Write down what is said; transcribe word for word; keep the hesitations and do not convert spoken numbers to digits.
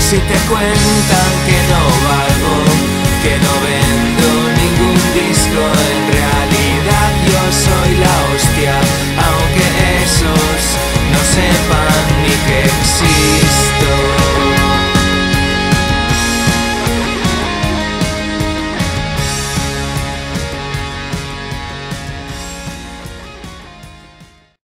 Si te cuentan que no valgo, que no vendo ningún disco, en realidad yo soy la hostia, aunque esos no sepan ni qué